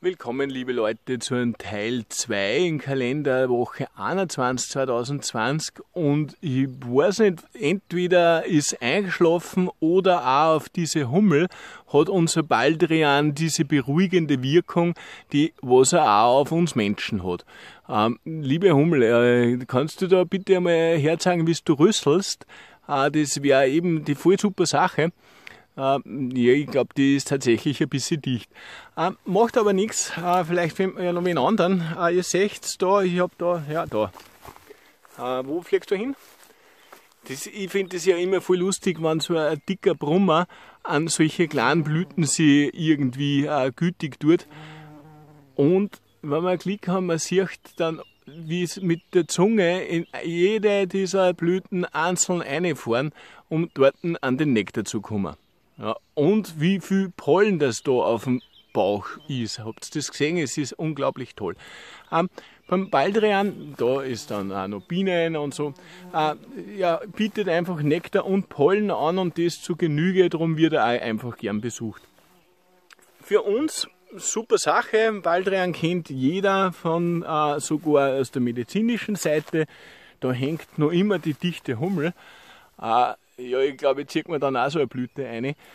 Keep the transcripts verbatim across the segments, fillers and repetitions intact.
Willkommen, liebe Leute, zu einem Teil zwei in Kalenderwoche einundzwanzig zweitausendzwanzig, und ich weiß nicht, entweder ist eingeschlafen oder auch auf diese Hummel hat unser Baldrian diese beruhigende Wirkung, die was er auch auf uns Menschen hat. Ähm, liebe Hummel, äh, kannst du da bitte einmal herzeigen, wie du rüsselst? Äh, das wäre eben die voll super Sache. Uh, ja, ich glaube, die ist tatsächlich ein bisschen dicht. Uh, macht aber nichts, uh, vielleicht findet man ja noch einen anderen. Uh, ihr seht da, ich habe da, ja da. Uh, wo fliegst du hin? Das, ich finde das ja immer voll lustig, wenn so ein dicker Brummer an solche kleinen Blüten sie irgendwie uh, gütig tut. Und wenn man Glück haben, man sieht dann, wie es mit der Zunge in jede dieser Blüten einzeln reinfahren, um dort an den Nektar zu kommen. Ja, und wie viel Pollen das da auf dem Bauch ist. Habt ihr das gesehen? Es ist unglaublich toll. Ähm, beim Baldrian, da ist dann auch noch Bienen und so, äh, ja, bietet einfach Nektar und Pollen an, und das zu Genüge, darum wird er auch einfach gern besucht. Für uns super Sache, Baldrian kennt jeder von, äh, sogar aus der medizinischen Seite, da hängt noch immer die dichte Hummel. Äh, Ja, ich glaube, ich ziehe mir dann auch so eine Blüte rein. Äh,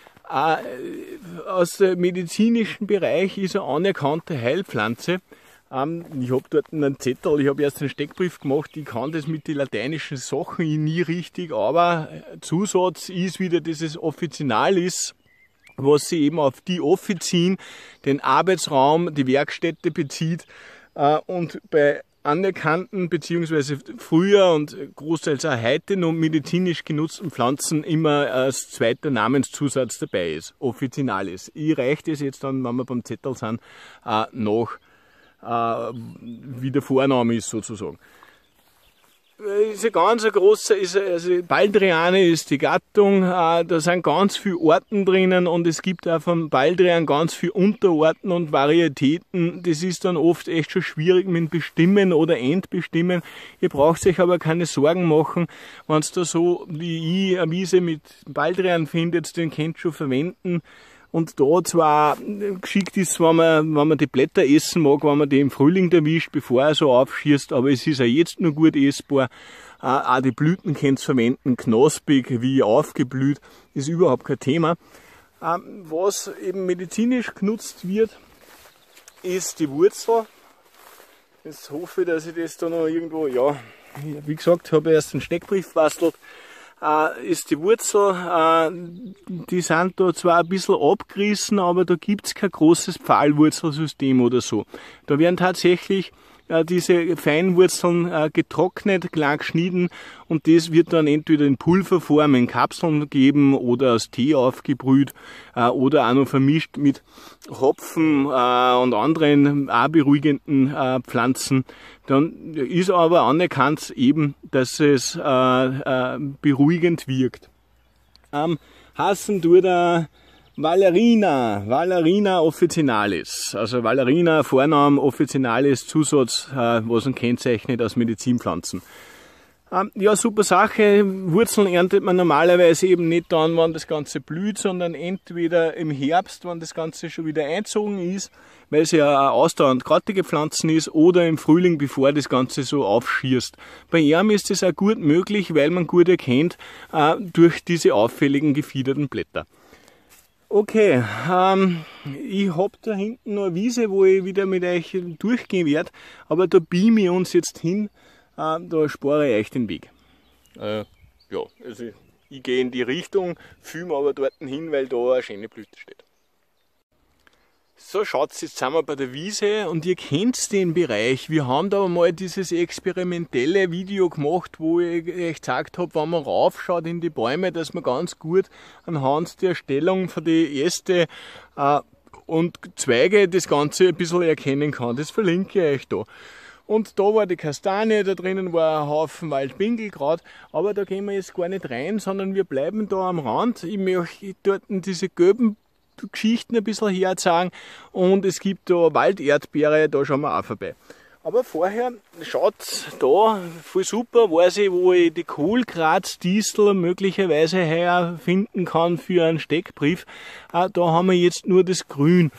aus dem medizinischen Bereich ist eine anerkannte Heilpflanze. Ähm, ich habe dort einen Zettel, ich habe erst einen Steckbrief gemacht, ich kann das mit den lateinischen Sachen nie richtig, aber Zusatz ist wieder dieses Offizinalis, was sich eben auf die Offizin, den Arbeitsraum, die Werkstätte bezieht, äh, und bei anerkannten beziehungsweise früher und großteils auch heute noch medizinisch genutzten Pflanzen immer als zweiter Namenszusatz dabei ist, Officinalis. Ich reiche das jetzt dann, wenn wir beim Zettel sind, äh, nach, äh, wie der Vorname ist sozusagen. Ist ein ganz großer, ist, also Baldriane ist die Gattung, äh, da sind ganz viele Orten drinnen, und es gibt auch vom Baldrian ganz viele Unterorten und Varietäten. Das ist dann oft echt schon schwierig mit Bestimmen oder Entbestimmen. Ihr braucht euch aber keine Sorgen machen, wenn es da so wie ich eine Wiese mit Baldrian findet, den könnt ihr schon verwenden. Und da zwar geschickt ist, wenn man, wenn man die Blätter essen mag, wenn man die im Frühling erwischt, bevor er so aufschießt, aber es ist auch jetzt noch gut essbar. Äh, auch die Blüten könnt ihr verwenden, knospig wie aufgeblüht, ist überhaupt kein Thema. Ähm, was eben medizinisch genutzt wird, ist die Wurzel. Jetzt hoffe ich, dass ich das da noch irgendwo, ja, wie gesagt, habe ich erst einen Steckbrief bastelt. Äh, ist die Wurzel, äh, die sind da zwar ein bisschen abgerissen, aber da gibt's kein großes Pfahlwurzelsystem oder so. Da werden tatsächlich äh, diese Feinwurzeln äh, getrocknet, klein geschnitten, und das wird dann entweder in Pulverform in Kapseln gegeben oder aus Tee aufgebrüht äh, oder auch noch vermischt mit Hopfen äh, und anderen auch beruhigenden äh, Pflanzen. Dann ist aber anerkannt eben, dass es äh, äh, beruhigend wirkt. Ähm, hassen tut er Valeriana, Valeriana officinalis, also Valeriana, Vorname, officinalis, Zusatz, äh, was man kennzeichnet aus Medizinpflanzen. Ähm, ja, super Sache. Wurzeln erntet man normalerweise eben nicht dann, wenn das Ganze blüht, sondern entweder im Herbst, wenn das Ganze schon wieder einzogen ist, weil es ja auch ausdauernd krautige Pflanzen ist, oder im Frühling, bevor das Ganze so aufschießt. Bei ihm ist es auch gut möglich, weil man gut erkennt, äh, durch diese auffälligen gefiederten Blätter. Okay, ähm, ich hab da hinten noch eine Wiese, wo ich wieder mit euch durchgehen werde, aber da beame ich uns jetzt hin, äh, da spare ich euch den Weg. Äh, ja, also ich gehe in die Richtung, filme aber dort hin, weil da eine schöne Blüte steht. So, schaut's, jetzt sind wir bei der Wiese, und ihr kennt den Bereich. Wir haben da mal dieses experimentelle Video gemacht, wo ich euch gezeigt habe, wenn man raufschaut in die Bäume, dass man ganz gut anhand der Stellung von den Äste äh, und Zweige das Ganze ein bisschen erkennen kann. Das verlinke ich euch da. Und da war die Kastanie, da drinnen war ein Haufen Waldbinkelkraut, aber da gehen wir jetzt gar nicht rein, sondern wir bleiben da am Rand. Ich möchte dort diese gelben Geschichten ein bisschen herzeigen, und es gibt da Walderdbeere, da schauen wir auch vorbei. Aber vorher schaut da, voll super, weiß ich, wo ich die Kohlgratzdistel möglicherweise her finden kann für einen Steckbrief. Da haben wir jetzt nur das Grün.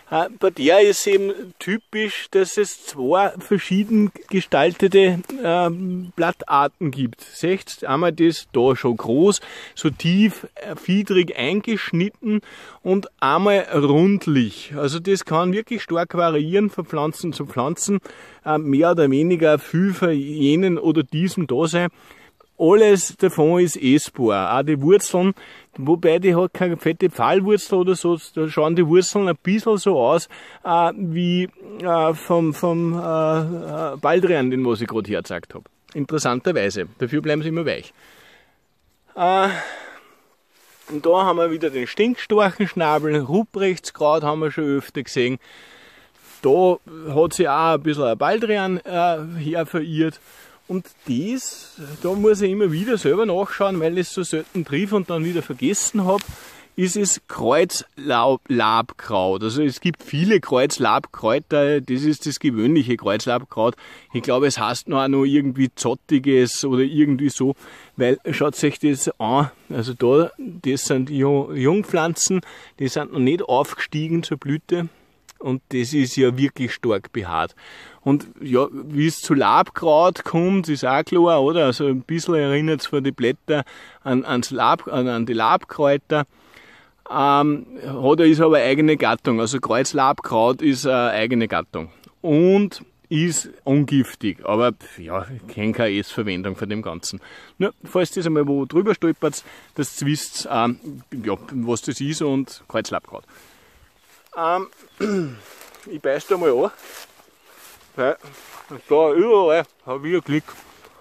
Äh, bei der ist eben typisch, dass es zwei verschieden gestaltete äh, Blattarten gibt. Seht einmal das da schon groß, so tief, äh, fiedrig eingeschnitten und einmal rundlich. Also das kann wirklich stark variieren von Pflanzen zu Pflanzen, äh, mehr oder weniger viel für jenen oder diesen da sein. Alles davon ist essbar, auch die Wurzeln, wobei die hat keine fette Pfahlwurzel oder so, da schauen die Wurzeln ein bisschen so aus äh, wie äh, vom, vom äh, Baldrian, den was ich gerade hergezeigt habe. Interessanterweise, dafür bleiben sie immer weich. Äh, und da haben wir wieder den Stinkstorchenschnabel, Ruprechtskraut haben wir schon öfter gesehen. Da hat sich auch ein bisschen ein Baldrian äh, her verirrt. Und das, da muss ich immer wieder selber nachschauen, weil ich es so selten triff und dann wieder vergessen habe, ist es Kreuzlabkraut. Also es gibt viele Kreuzlabkräuter, das ist das gewöhnliche Kreuzlabkraut. Ich glaube, es heißt noch, auch noch irgendwie Zottiges oder irgendwie so, weil schaut euch das an, also da, das sind Jungpflanzen, die sind noch nicht aufgestiegen zur Blüte. Und das ist ja wirklich stark behaart. Und ja, wie es zu Labkraut kommt, ist auch klar, oder? Also ein bisschen erinnert es von den Blättern an, ans Lab, an, an die Labkräuter. Ähm, hat, ist aber eine eigene Gattung. Also Kreuzlabkraut ist eine eigene Gattung. Und ist ungiftig. Aber ja, ich kenne keine Essverwendung von dem Ganzen. Nur, falls das einmal wo drüber stolpert, dass ihr wisst, ähm, ja, was das ist und Kreuzlabkraut. Ähm, ich beiß da mal an, weil da überall habe ich einen Klick.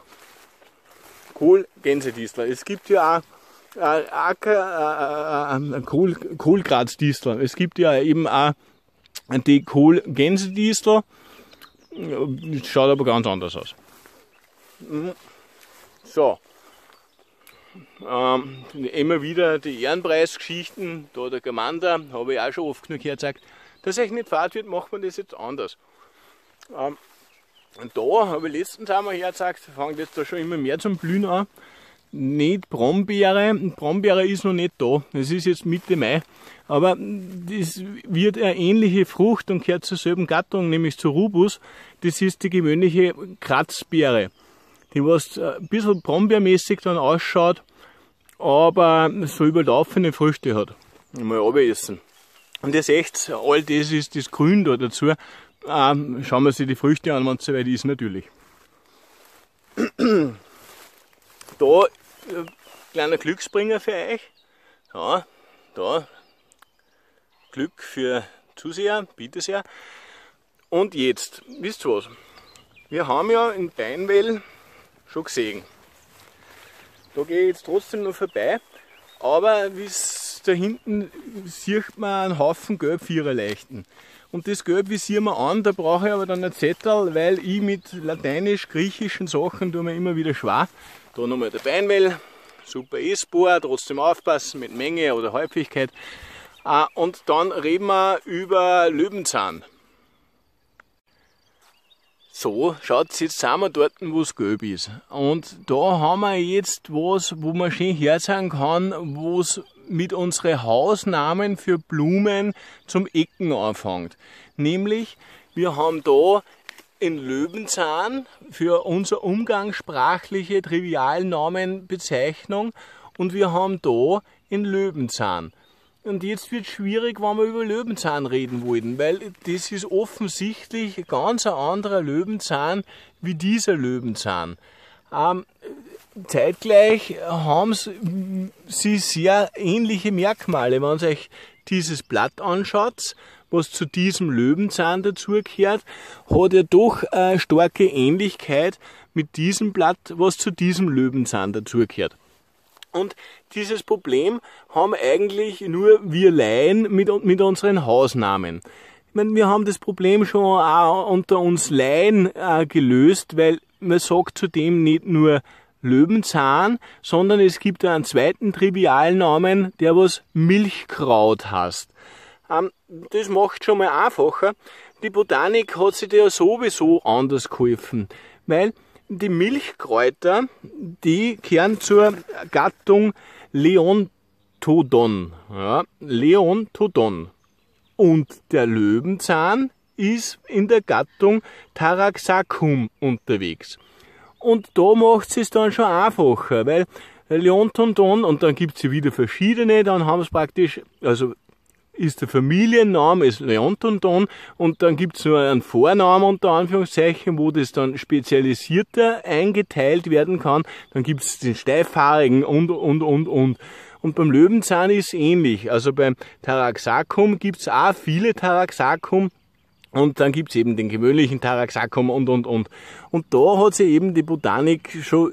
Kohl-Gänsedistel. Es gibt ja auch äh, Acker, äh, äh, Kohl, Kohlgrazdiestel. Es gibt ja eben auch die Kohl-Gänsedistel. Das schaut aber ganz anders aus. So. Ähm, immer wieder die Ehrenpreisgeschichten, da der Gamander, habe ich auch schon oft genug hergezeigt. Dass euch nicht fad wird, macht man das jetzt anders. Ähm, und da habe ich letztens einmal hergezeigt, fängt jetzt da schon immer mehr zum Blühen an. Nicht Brombeere, Brombeere ist noch nicht da, es ist jetzt Mitte Mai, aber das wird eine ähnliche Frucht und gehört zur selben Gattung, nämlich zur Rubus. Das ist die gewöhnliche Kratzbeere, die was ein bisschen brombeermäßig dann ausschaut, aber so überlaufene Früchte hat. Mal abessen. Und ihr seht, all das ist das Grün da dazu. Ähm, schauen wir sich die Früchte an, wenn es soweit ist, natürlich. Da, äh, kleiner Glücksbringer für euch. Ja, da, Glück für Zuseher, bitte sehr. Und jetzt, wisst ihr was? Wir haben ja in Beinwell schon gesehen. Da gehe ich jetzt trotzdem noch vorbei, aber wie da hinten sieht man einen Haufen Gelbviererleuchten. Und das Gelb visieren wir an, da brauche ich aber dann einen Zettel, weil ich mit lateinisch-griechischen Sachen tue mir immer wieder schwer. Da nochmal der Beinwell, super essbar, trotzdem aufpassen mit Menge oder Häufigkeit. Und dann reden wir über Löwenzahn. So, schaut, jetzt sind wir dort, wo es gelb ist. Und da haben wir jetzt was, wo man schön herzeigen kann, wo es mit unseren Hausnamen für Blumen zum Ecken anfängt. Nämlich, wir haben da in Löwenzahn für unsere umgangssprachliche Trivialnamenbezeichnung und wir haben da in Löwenzahn. Und jetzt wird es schwierig, wenn wir über Löwenzahn reden wollten, weil das ist offensichtlich ganz ein anderer Löwenzahn wie dieser Löwenzahn. Ähm, zeitgleich haben sie sehr ähnliche Merkmale. Wenn ihr euch dieses Blatt anschaut, was zu diesem Löwenzahn dazugehört, hat er doch eine starke Ähnlichkeit mit diesem Blatt, was zu diesem Löwenzahn dazugehört. Und dieses Problem haben eigentlich nur wir Laien mit, mit unseren Hausnamen. Ich meine, wir haben das Problem schon auch unter uns Laien äh, gelöst, weil man sagt zudem nicht nur Löwenzahn, sondern es gibt einen zweiten Trivialnamen, der was Milchkraut heißt. Ähm, das macht schon mal einfacher. Die Botanik hat sich da ja sowieso anders geholfen, weil die Milchkräuter, die gehören zur Gattung Leontodon. Ja, Leontodon. Und der Löwenzahn ist in der Gattung Taraxacum unterwegs. Und da macht es dann schon einfacher, weil Leontodon, und dann gibt es wieder verschiedene, dann haben es praktisch, also ist der Familienname ist Leontodon und dann gibt es nur einen Vornamen unter Anführungszeichen, wo das dann spezialisierter eingeteilt werden kann. Dann gibt es den Steifhaarigen und, und, und, und. Und beim Löwenzahn ist es ähnlich. Also beim Taraxacum gibt es auch viele Taraxacum. Und dann gibt's eben den gewöhnlichen Taraxacum und, und, und. Und da hat sich eben die Botanik schon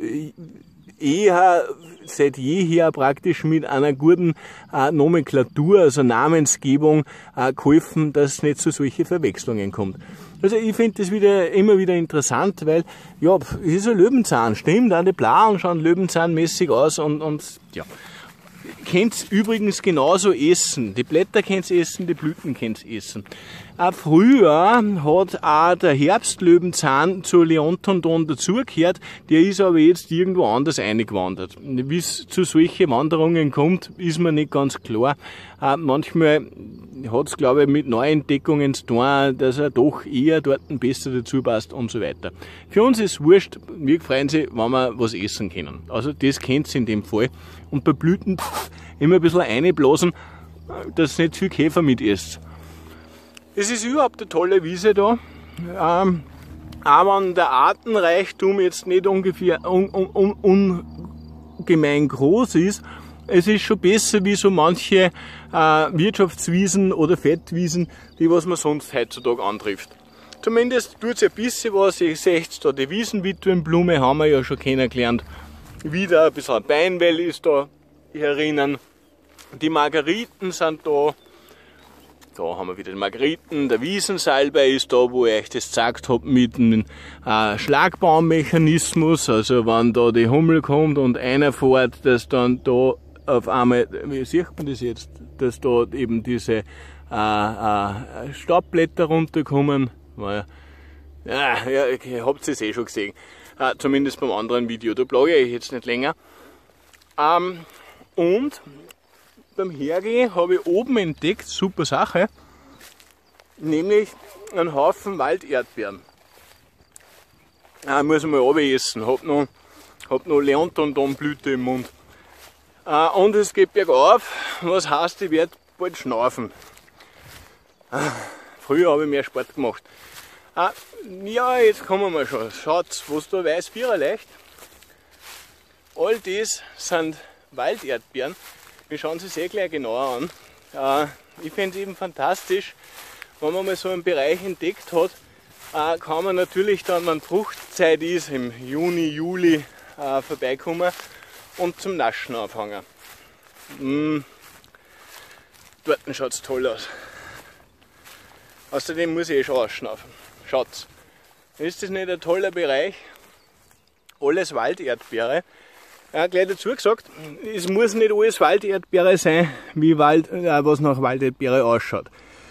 eher seit jeher praktisch mit einer guten äh, Nomenklatur, also Namensgebung, äh, geholfen, dass es nicht zu solchen Verwechslungen kommt. Also ich finde das wieder immer wieder interessant, weil, ja, es ist ein Löwenzahn, stimmt, auch die Blauen schauen löwenzahnmäßig aus und, und ja. Könnt's übrigens genauso essen. Die Blätter könnt's essen, die Blüten könnt's essen. Auch früher hat auch der Herbstlöwenzahn zu Leontodon dazugehört, der ist aber jetzt irgendwo anders eingewandert. Wie es zu solchen Wanderungen kommt, ist mir nicht ganz klar. Äh, manchmal hat's, glaube ich, mit Neuentdeckungen zu tun, dass er doch eher dort besser dazu passt und so weiter. Für uns ist es wurscht, wir freuen sich, wenn wir was essen können. Also das kennt's in dem Fall. Und bei Blüten pff, immer ein bisschen reinblasen, dass nicht viel Käfer mit isst. Es ist überhaupt eine tolle Wiese da. Ähm, aber wenn der Artenreichtum jetzt nicht ungefähr un, un, un, ungemein groß ist, es ist schon besser wie so manche äh, Wirtschaftswiesen oder Fettwiesen, die was man sonst heutzutage antrifft. Zumindest tut es ein bisschen was. Ihr seht da die Wiesenwitwenblume, haben wir ja schon kennengelernt. Wieder ein bisschen ein Beinwell ist da herinnen. Die Margeriten sind da. Da haben wir wieder die Margeriten. Der Wiesensalbei ist da, wo ich euch das gesagt habe, mit einem äh, Schlagbaummechanismus. Also wenn da die Hummel kommt und einer fährt, dass dann da auf einmal, wie sieht man das jetzt, dass da eben diese äh, äh, Staubblätter runterkommen. Ja, ja, ihr habt es eh schon gesehen. Äh, zumindest beim anderen Video. Da plage ich jetzt nicht länger. Ähm, und beim Hergehen habe ich oben entdeckt, super Sache, nämlich einen Haufen Walderdbeeren. Äh, muss ich mal runteressen, hab noch, hab noch Leontodon-Blüte im Mund. Äh, und es geht bergauf, was heißt, ich werde bald schnaufen. Äh, früher habe ich mehr Sport gemacht. Ah, ja, jetzt kommen wir schon. Schaut, was da weiß Vierer leicht. All das sind Walderdbeeren. Wir schauen sie sehr gleich genauer an. Äh, ich finde es eben fantastisch, wenn man mal so einen Bereich entdeckt hat, äh, kann man natürlich dann, wenn Fruchtzeit ist, im Juni, Juli äh, vorbeikommen und zum Naschen anfangen. Mm, dort schaut es toll aus. Außerdem muss ich eh schon ausschnaufen. Schaut's. Ist das nicht ein toller Bereich? Alles Walderdbeere. Ja, gleich dazu gesagt, es muss nicht alles Walderdbeere sein, wie Wald, äh, was nach Walderdbeere ausschaut.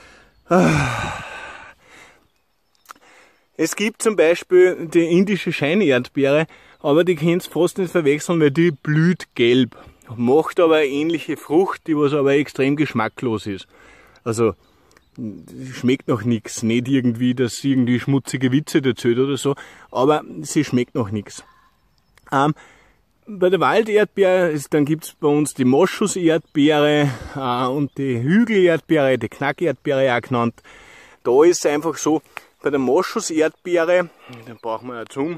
Es gibt zum Beispiel die indische Scheinerdbeere, aber die könnt ihr fast nicht verwechseln, weil die blüht gelb. Macht aber eine ähnliche Frucht, die was aber extrem geschmacklos ist. Also, schmeckt noch nichts, nicht irgendwie, dass sie irgendwie schmutzige Witze erzählt oder so, aber sie schmeckt noch nichts. Ähm, bei der Walderdbeere, ist, dann gibt's bei uns die Moschuserdbeere äh, und die Hügelerdbeere, die Knackerdbeere auch genannt. Da ist es einfach so, bei der Moschuserdbeere, da brauchen wir ja Zoom,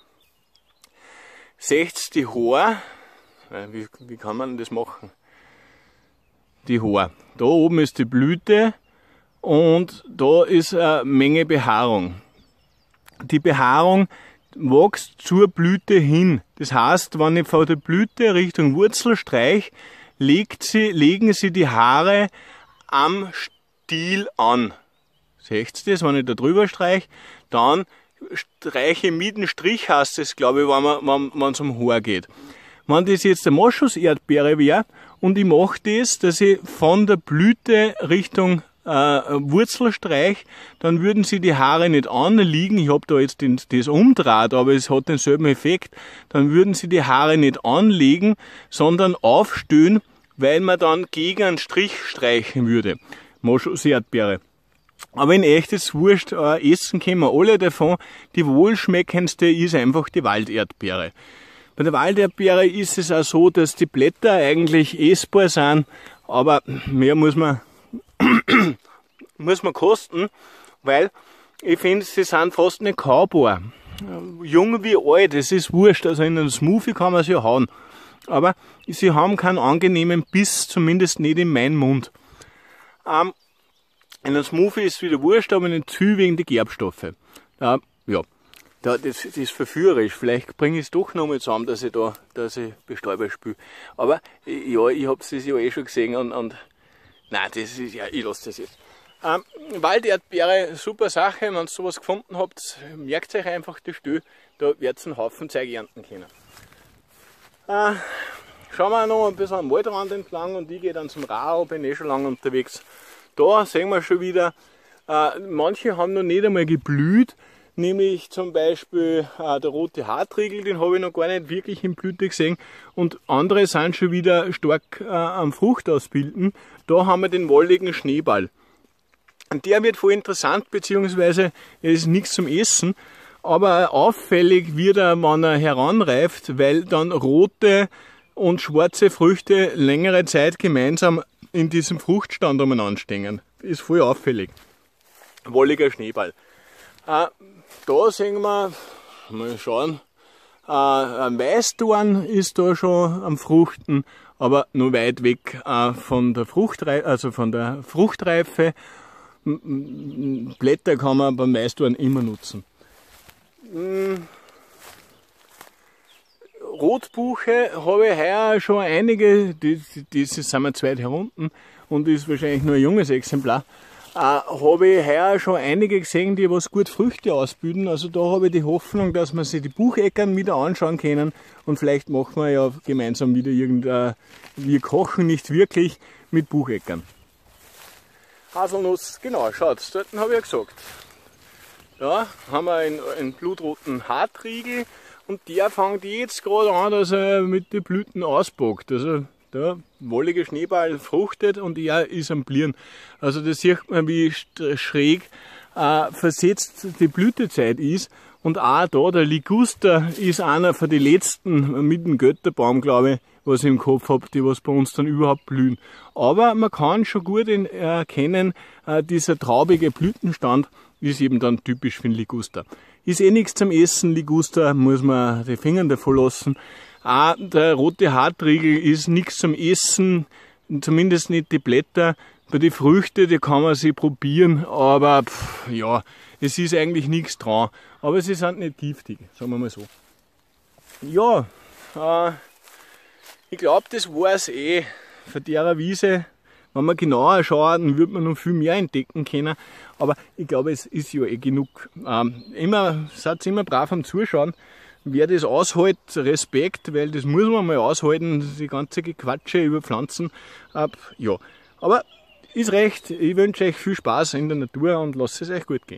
seht die Haare, wie, wie kann man das machen? Die Haare. Da oben ist die Blüte, und da ist eine Menge Behaarung. Die Behaarung wächst zur Blüte hin. Das heißt, wenn ich von der Blüte Richtung Wurzel streiche, legt sie, legen sie die Haare am Stiel an. Seht ihr das? Wenn ich da drüber streiche, dann streiche ich mit dem Strich, heißt es, glaube ich, wenn man, wenn es um Haar geht. Wenn das jetzt eine Moschuserdbeere wäre und ich mache das, dass ich von der Blüte Richtung äh, Wurzelstreich, dann würden sie die Haare nicht anliegen. Ich habe da jetzt den, das umdraht, aber es hat denselben Effekt. Dann würden sie die Haare nicht anlegen, sondern aufstehen, weil man dann gegen einen Strich streichen würde. Moschus-Erdbeere. Aber in echt ist es wurscht, äh, essen können wir alle davon. Die wohlschmeckendste ist einfach die Walderdbeere. Bei der Walderdbeere ist es auch so, dass die Blätter eigentlich essbar sind, aber mehr muss man, muss man kosten, weil ich finde, sie sind fast nicht kaubar. Jung wie alt, das ist wurscht, also in einem Smoothie kann man sie hauen. Aber sie haben keinen angenehmen Biss, zumindest nicht in meinen Mund. Ähm, in einem Smoothie ist es wieder wurscht, aber nicht zu wegen die Gerbstoffe. Äh, ja, das, das ist verführerisch. Vielleicht bringe ich es doch noch mal zusammen, dass ich da, dass ich Bestäuber spiele. Aber ja, ich habe es ja eh schon gesehen und, und nein, das ist ja, ich lasse das jetzt. Ähm, Walderdbeere, super Sache, wenn ihr sowas gefunden habt, merkt euch einfach die Stelle, da werdet ihr einen Haufen Zeug ernten können. Äh, schauen wir noch ein bisschen am Waldrand entlang und ich gehe dann zum Rau, bin eh schon lange unterwegs. Da sehen wir schon wieder, äh, manche haben noch nicht einmal geblüht, nämlich zum Beispiel äh, der rote Hartriegel, den habe ich noch gar nicht wirklich in Blüte gesehen, und andere sind schon wieder stark äh, am Frucht ausbilden. Da haben wir den wolligen Schneeball. Und der wird voll interessant, beziehungsweise es ist nichts zum Essen, aber auffällig wird er, wenn er heranreift, weil dann rote und schwarze Früchte längere Zeit gemeinsam in diesem Fruchtstand umeinander stehen. Ist voll auffällig. Wolliger Schneeball. Äh, da sehen wir, mal schauen, äh, ein Weißdorn ist da schon am Fruchten, aber nur weit weg äh, von der Fruchtreife, also von der Fruchtreife. Blätter kann man beim Weißdorn immer nutzen. Rotbuche habe ich heuer schon einige, dieses sind wir zweit herunten und ist wahrscheinlich nur ein junges Exemplar, äh, habe ich heuer schon einige gesehen, die was gut Früchte ausbilden. Also da habe ich die Hoffnung, dass wir sich die Bucheckern wieder anschauen können und vielleicht machen wir ja gemeinsam wieder irgendein, wir kochen nicht wirklich mit Bucheckern. Haselnuss, genau, schaut, dort habe ich ja gesagt. Da haben wir einen, einen blutroten Hartriegel und der fängt jetzt gerade an, dass er mit den Blüten auspackt. Also der wollige Schneeball fruchtet und er ist am Blieren. Also da sieht man, wie schräg äh, versetzt die Blütezeit ist. Und auch da, der Liguster ist einer von den letzten mit dem Götterbaum, glaube ich, was ich im Kopf habe, die was bei uns dann überhaupt blühen. Aber man kann schon gut erkennen, äh, dieser traubige Blütenstand ist eben dann typisch für den Liguster. Ist eh nichts zum Essen, Liguster muss man die Finger davon lassen. Auch der rote Hartriegel ist nichts zum Essen, zumindest nicht die Blätter. Bei den Früchten, die kann man sie probieren, aber pff, ja, es ist eigentlich nichts dran. Aber sie sind nicht giftig, sagen wir mal so. Ja, äh, ich glaube, das war es eh von der Wiese. Wenn man genauer schaut, dann wird man noch viel mehr entdecken können. Aber ich glaube, es ist ja eh genug. Ähm, immer, seid immer brav am Zuschauen. Wer das aushält, Respekt, weil das muss man mal aushalten, die ganze Gequatsche über Pflanzen. Äh, ja, aber ist recht. Ich wünsche euch viel Spaß in der Natur und lasst es euch gut gehen.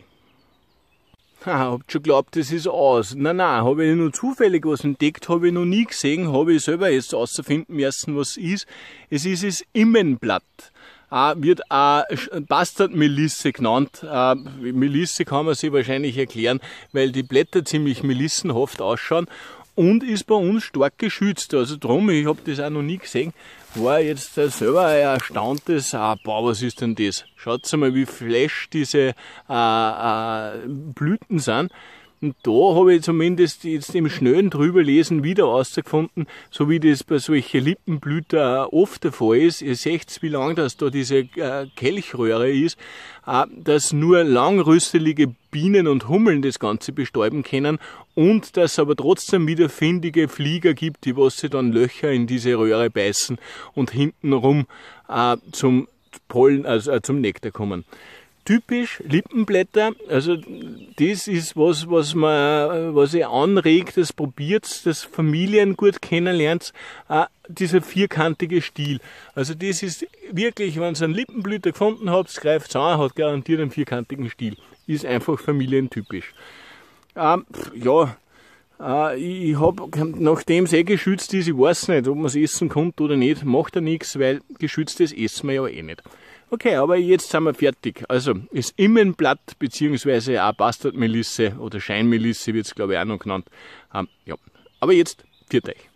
Ha, habt schon geglaubt, das ist aus. Nein, nein, habe ich nur zufällig was entdeckt, habe ich noch nie gesehen, habe ich selber jetzt auszufinden müssen, was es ist. Es ist das Immenblatt. Äh, wird auch Bastardmelisse genannt. Äh, Melisse kann man sich wahrscheinlich erklären, weil die Blätter ziemlich melissenhaft ausschauen und ist bei uns stark geschützt. Also drum, ich habe das auch noch nie gesehen, war jetzt selber ein erstauntes, ah, boah, was ist denn das? Schaut mal, wie flash diese äh, äh, Blüten sind. Und da habe ich zumindest jetzt im schnellen Drüberlesen wieder herausgefunden, so wie das bei solchen Lippenblüter oft der Fall ist. Ihr seht, wie lang das da diese äh, Kelchröhre ist, äh, dass nur langrüstelige Bienen und Hummeln das Ganze bestäuben können und dass es aber trotzdem wieder findige Flieger gibt, die was sie dann Löcher in diese Röhre beißen und hintenrum äh, zum Pollen, also äh, zum Nektar kommen. Typisch Lippenblätter, also das ist was, was man, was ihr anregt, das probiert, das Familien gut kennenlernt, äh, dieser vierkantige Stiel. Also das ist wirklich, wenn ihr einen Lippenblüter gefunden habt, greift es an, hat garantiert einen vierkantigen Stiel. Ist einfach familientypisch. Ähm, ja, äh, ich habe, nachdem es eh geschützt ist, ich weiß nicht, ob man es essen konnte oder nicht, macht er nichts, weil geschütztes essen wir ja eh nicht. Okay, aber jetzt sind wir fertig. Also das Immenblatt beziehungsweise auch Bastardmelisse oder Scheinmelisse wird es glaube ich auch noch genannt. Ähm, ja. Aber jetzt, viert euch.